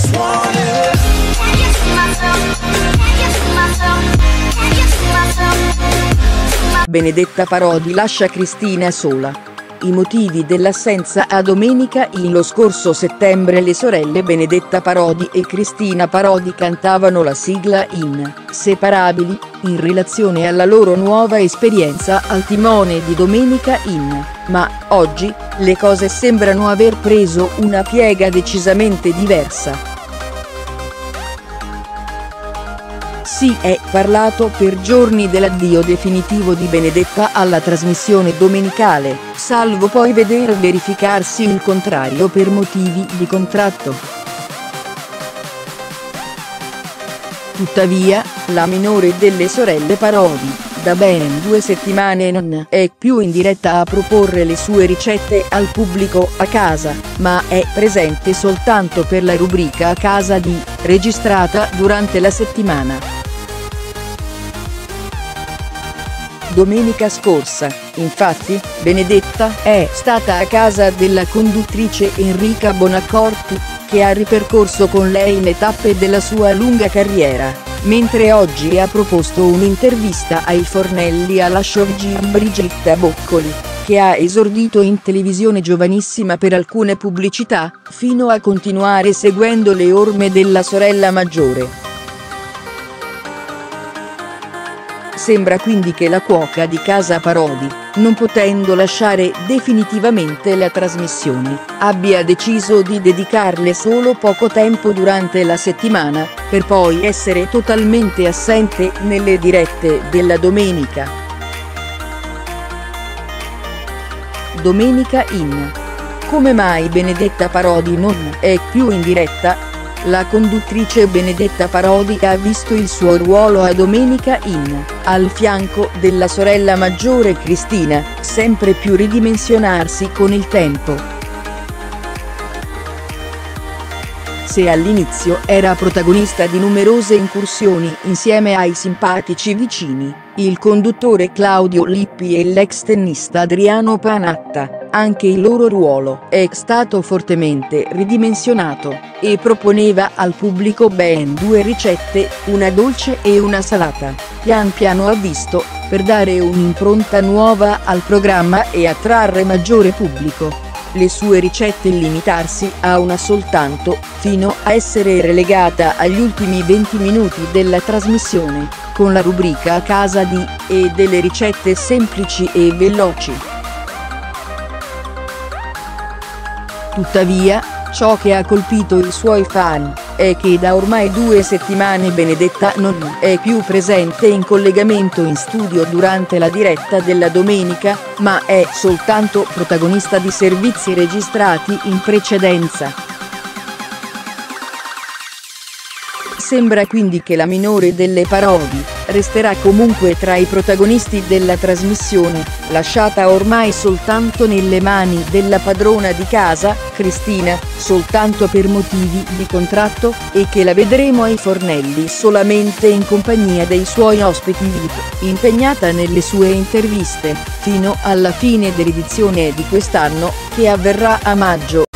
just want it. Can you see myself? Can you see myself? Can you see myself? Benedetta Parodi lascia Cristina sola. I motivi dell'assenza a Domenica In. Lo scorso settembre le sorelle Benedetta Parodi e Cristina Parodi cantavano la sigla Inseparabili, in relazione alla loro nuova esperienza al timone di Domenica In. Ma, oggi, le cose sembrano aver preso una piega decisamente diversa. Si è parlato per giorni dell'addio definitivo di Benedetta alla trasmissione domenicale, salvo poi veder verificarsi il contrario per motivi di contratto. Tuttavia, la minore delle sorelle Parodi, da ben 2 settimane non è più in diretta a proporre le sue ricette al pubblico a casa, ma è presente soltanto per la rubrica A Casa Di, registrata durante la settimana. Domenica scorsa, infatti, Benedetta è stata a casa della conduttrice Enrica Bonaccorti, che ha ripercorso con lei le tappe della sua lunga carriera, mentre oggi ha proposto un'intervista ai fornelli alla showgirl Brigitta Boccoli, che ha esordito in televisione giovanissima per alcune pubblicità, fino a continuare seguendo le orme della sorella maggiore. Sembra quindi che la cuoca di casa Parodi, non potendo lasciare definitivamente la trasmissione, abbia deciso di dedicarle solo poco tempo durante la settimana, per poi essere totalmente assente nelle dirette della domenica. Domenica In. Come mai Benedetta Parodi non è più in diretta? La conduttrice Benedetta Parodi ha visto il suo ruolo a Domenica In, al fianco della sorella maggiore Cristina, sempre più ridimensionarsi con il tempo. Se all'inizio era protagonista di numerose incursioni insieme ai simpatici vicini, il conduttore Claudio Lippi e l'ex tennista Adriano Panatta, anche il loro ruolo è stato fortemente ridimensionato, e proponeva al pubblico ben 2 ricette, una dolce e una salata. Pian piano ha visto, per dare un'impronta nuova al programma e attrarre maggiore pubblico, le sue ricette limitarsi a una soltanto, fino a essere relegata agli ultimi 20 minuti della trasmissione, con la rubrica A Casa Di, e delle ricette semplici e veloci. Tuttavia, ciò che ha colpito i suoi fan è che da ormai 2 settimane Benedetta non è più presente in collegamento in studio durante la diretta della domenica, ma è soltanto protagonista di servizi registrati in precedenza. Sembra quindi che la minore delle Parodi resterà comunque tra i protagonisti della trasmissione, lasciata ormai soltanto nelle mani della padrona di casa, Cristina, soltanto per motivi di contratto, e che la vedremo ai fornelli solamente in compagnia dei suoi ospiti VIP, impegnata nelle sue interviste, fino alla fine dell'edizione di quest'anno, che avverrà a maggio.